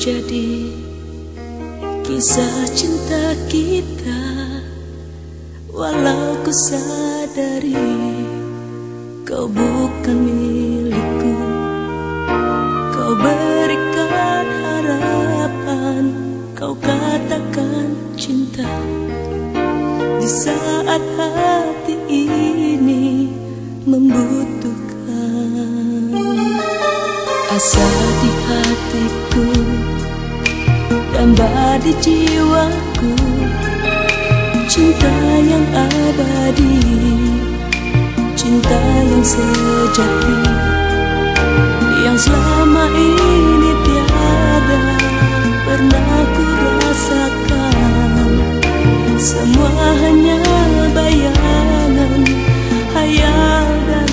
terjadi kisah cinta kita, walau ku sadari kau bukan milikku. Kau berikan harapan, kau katakan cinta di saat hati ini membutuhkan. Asa di hatiku, damba di jiwaku, cinta yang abadi, cinta yang sejati, yang selama ini tiada pernah ku rasakan. Semua hanya bayangan, hayal dan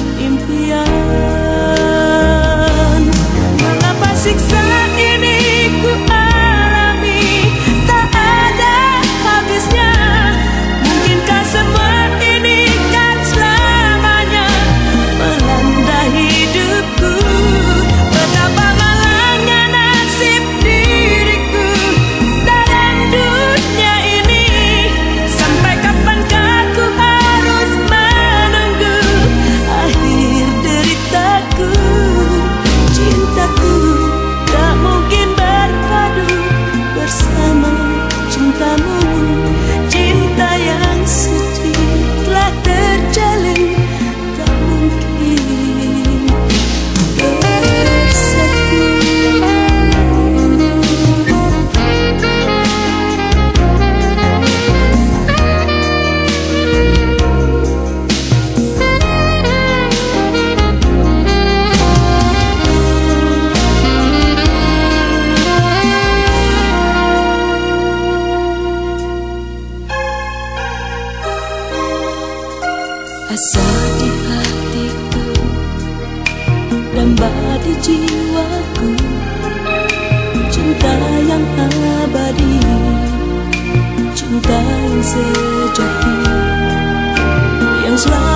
impian. Mengapa siksa ini ku alami, tak ada habisnya? Mungkinkah semua ini kan selamanya melanda hidupku? Betapa malangnya nasib diriku dalam dunia ini. Sampai kapankah ku harus menunggu akhir deritaku? Cintaku tak mungkin berpadu bersama cintamu. Cinta yang suci telah terjalin, tak mungkin bersatu. Asa di hatiku, damba di jiwaku, cinta yang abadi, cinta yang sejati, yang selalu